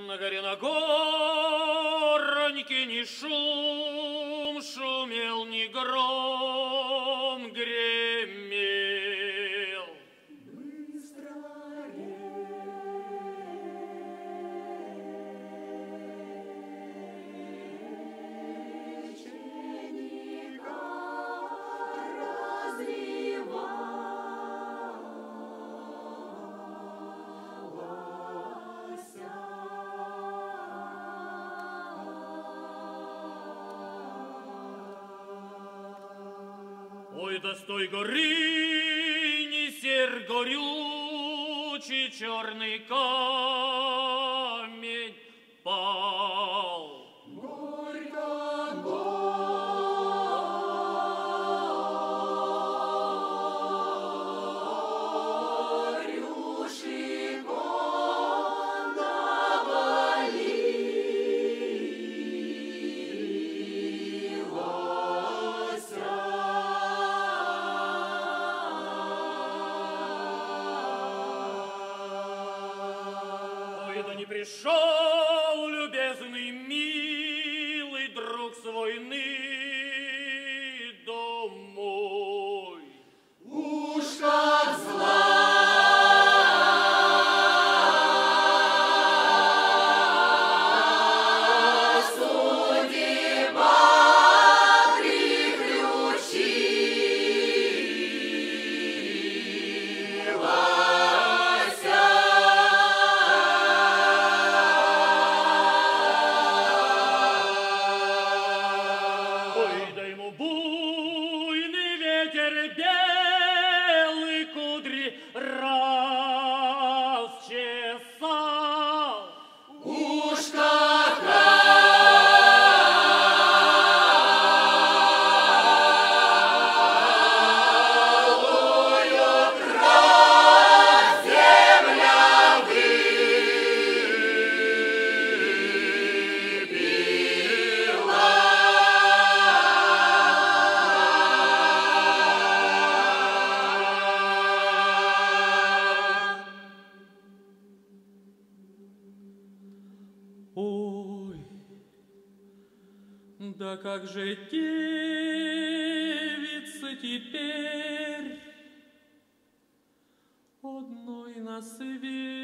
На горе на гороньке ни шум шумел, ни гром гремел. Быстро реченька Ой, да с той горы несер горючий черный камень пал. Пришел любезный, милый друг с войны домой. Уж как зла судьба приключила. Белый кудри расчесал. Уж какая кровь земля выпила. Ой, да как же девица теперь одной на свете?